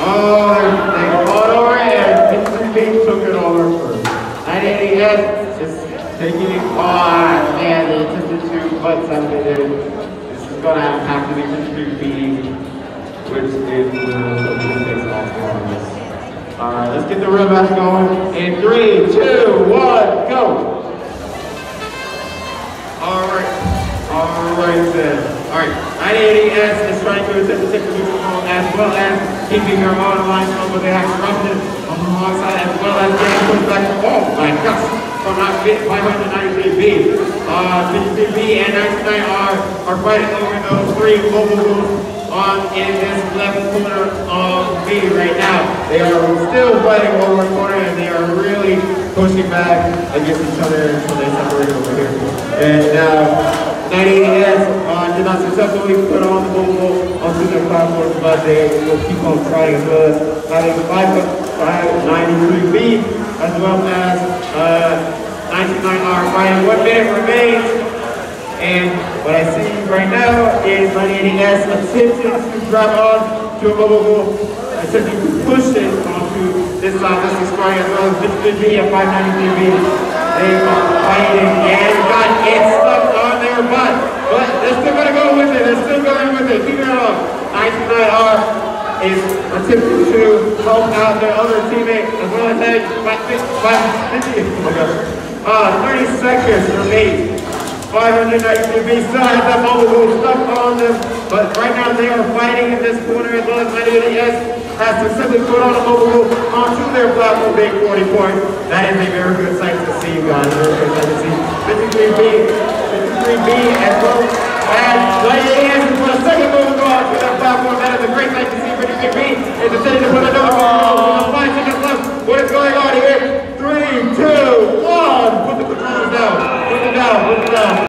Oh, they fought over it, and 53B took it over first. 980S is taking it on, and they attempted to, but something did. This is going to have to be 53B, which is the takes off on this. Alright, let's get the rematch going. In 3, 2, 1, go! Alright then. Alright, 980S is trying to attempt to take the neutral as well as keeping their own line but they have corrupted on the wrong side as well as getting pushed back. Oh my gosh! From 593B. 53B and 99 are fighting over those three mobile moves in this left corner of B right now. They are still fighting over a corner and they are really pushing back against each other until they separate over here. And now 980S did not successfully put on the mobile onto their platform, but they will keep on trying as well as having 593B as well as 99R fighting. 1 minute remains. And what I see right now is 980S attempting to grab on to a mobile goal, attempting to push it onto this side. This is starting as well as 50B and 593B. They are fighting and got it stuck on their butt. But they're still going to go with it. They're still going with it. Keep it up. 99R is attempting to help out their other teammate as well as that 550. Oh my gosh. 30 seconds remain. 593B still has that mobile move stuck on them, but right now they are fighting in this corner as well as 980S has to simply put on a mobile move onto their platform, big 40 points. That is a very good sight to see, guys. Very good sight to see. 53B as well as 980S is for a second move onto their platform. That is a great sight to see. 53B is attempting to put another move